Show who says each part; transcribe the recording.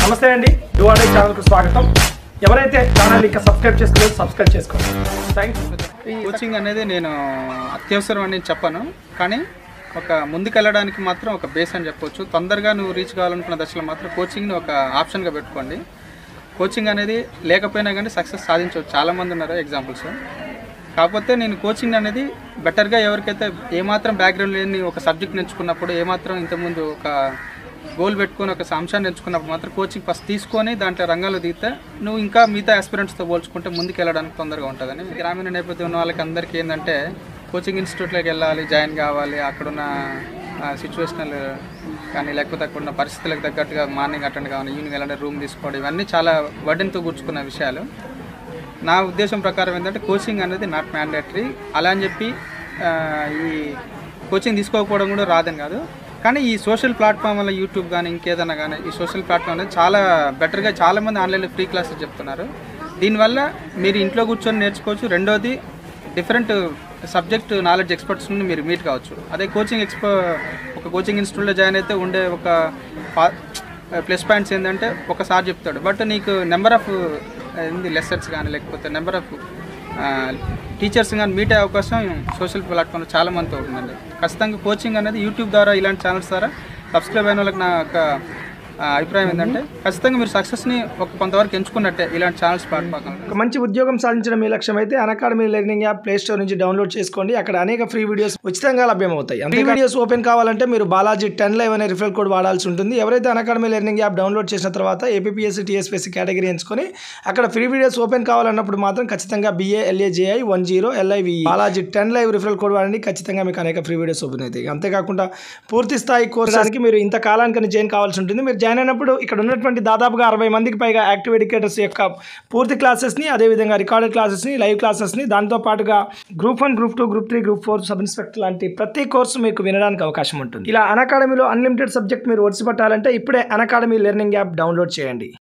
Speaker 1: నమస్తే అండి, డువాడే ఛానల్కు స్వాగతం. ఎవరైతే ఛానల్ ఇంకా సబ్స్క్రైబ్ చేసుకోలేదు సబ్స్క్రైబ్ చేసుకోండి. థ్యాంక్స్.
Speaker 2: ఈ కోచింగ్ అనేది నేను అత్యవసరం అని చెప్పను, కానీ ఒక ముందుకెళ్ళడానికి మాత్రం ఒక బేస్ అని చెప్పొచ్చు. తొందరగా నువ్వు రీచ్ కావాలనుకున్న దశలో మాత్రం కోచింగ్ని ఒక ఆప్షన్గా పెట్టుకోండి. కోచింగ్ అనేది లేకపోయినా కానీ సక్సెస్ సాధించవచ్చు. చాలామంది ఉన్నారు ఎగ్జాంపుల్స్. కాకపోతే నేను కోచింగ్ అనేది బెటర్గా ఎవరికైతే ఏమాత్రం బ్యాక్గ్రౌండ్ లేని ఒక సబ్జెక్ట్ నేర్చుకున్నప్పుడు, ఏమాత్రం ఇంతకుముందు ఒక గోల్ పెట్టుకొని ఒక అంశాన్ని ఎంచుకున్నప్పుడు మాత్రం కోచింగ్ ఫస్ట్ తీసుకొని దాంట్లో రంగంలో దిగితే నువ్వు ఇంకా మిగతా ఆస్పిరెంట్స్తో పోల్చుకుంటే ముందుకు వెళ్ళడానికి తొందరగా ఉంటుందని. గ్రామీణ నేపథ్యం ఉన్న వాళ్ళకి అందరికీ ఏంటంటే కోచింగ్ ఇన్స్టిట్యూట్లోకి వెళ్ళాలి, జాయిన్ కావాలి, అక్కడున్న సిచ్యువేషనల్ కానీ లేకపోతే అక్కడున్న పరిస్థితులకు తగ్గట్టుగా మార్నింగ్ అటెండ్ కావాలి, ఈవినింగ్ వెళ్ళాలి, రూమ్ తీసుకోవడం, ఇవన్నీ చాలా బర్డెన్తో కూర్చుకున్న విషయాలు. నా ఉద్దేశం ప్రకారం ఏంటంటే కోచింగ్ అనేది నాట్ మ్యాండేటరీ. అలా అని చెప్పి ఈ కోచింగ్ తీసుకోకపోవడం కూడా రాదని కాదు, కానీ ఈ సోషల్ ప్లాట్ఫామ్ వల్ల యూట్యూబ్ కానీ ఇంకేదైనా కానీ ఈ సోషల్ ప్లాట్ఫామ్ అనేది చాలా బెటర్గా చాలామంది ఆన్లైన్లో ఫ్రీ క్లాసెస్ చెప్తున్నారు. దీనివల్ల మీరు ఇంట్లో కూర్చొని నేర్చుకోవచ్చు. రెండోది డిఫరెంట్ సబ్జెక్ట్ నాలెడ్జ్ ఎక్స్పర్ట్స్ నుండి మీరు మీట్ కావచ్చు. అదే ఒక కోచింగ్ ఇన్స్టిట్యూట్లో జాయిన్ అయితే ఉండే ఒక ప్లస్ పాయింట్స్ ఏంటంటే ఒకసారి చెప్తాడు, బట్ నీకు నెంబర్ ఆఫ్ లెసన్స్ కానీ లేకపోతే నెంబర్ ఆఫ్ టీచర్స్ కానీ మీట్ అయ్యే అవకాశం సోషల్ ప్లాట్ఫామ్లో చాలా మందితో ఉంటుందండి. ఖచ్చితంగా కోచింగ్ అనేది యూట్యూబ్ ద్వారా ఇలాంటి ఛానల్స్ ద్వారా సబ్స్క్రైబ్ అయిన వాళ్ళకి నా యొక్క అభిప్రాయం ఏంటంటే ఖచ్చితంగా మీరు సక్సెస్ని కొంతవరకు ఎంచుకున్నట్టే ఇలాంటి ఛానల్స్ ప్లాట్ఫామ్.
Speaker 1: ఒక మంచి ఉద్యోగం సాధించడం మీ లక్ష్యం అయితే academy learning app play store నుంచి డౌన్లోడ్ చేసుకోండి. అక్కడ అనేక ఫ్రీ వీడియోస్ ఉచితంగా లభ్యమవుతాయి. ఫ్రీ వీడియోస్ ఓపెన్ కావాలంటే మీరు బాలాజీ 10 Live అనే రిఫరల్ కోడ్ వాడాల్సి ఉంటుంది. ఎవరైతే అకాడమీ లెర్నింగ్ యాప్ డౌన్లోడ్ చేసిన తర్వాత ఏపీఎస్సీ టీఎస్పీఎస్సీ కేటగిరీ ఎంచుకొని అక్కడ ఫ్రీ వీడియోస్ ఓపెన్ కావాలన్నప్పుడు మాత్రం ఖచ్చితంగా BALAJI 10 LIVE Balaji 10 Live referral code వాడండి. ఖచ్చితంగా మీకు అనేక ఫ్రీ వీడియోస్ ఓపెన్ అవుతాయి. అంతేకాకుండా పూర్తి స్థాయి కోర్సానికి మీరు ఇంత కాలానికి జాయిన్ కావాల్సి ఉంటుంది. మీరు జాయిన్ అయినప్పుడు ఇక్కడ ఉన్నటువంటి దాదాపుగా 60 మందికి పైగా యాక్టివ్ ఎడ్యుకేటర్స్ యొక్క పూర్తి క్లాసెస్ని, అదేవిధంగా రికార్డెడ్ క్లాసెస్ని, లైవ్ క్లాసెస్ని, దాంతో పాటుగా group 1, group 2, group 3, group 4 sub inspector లాంటి ప్రతి కోర్సు మీకు వినడానికి అవకాశం ఉంటుంది. ఇలా అకాడమీలో అన్లిమిటెడ్ సబ్జెక్ట్ మీరు ఒడిసిపట్టాలంటే ఇప్పుడే అకాడమీ లెర్నింగ్ యాప్ డౌన్లోడ్ చేయండి.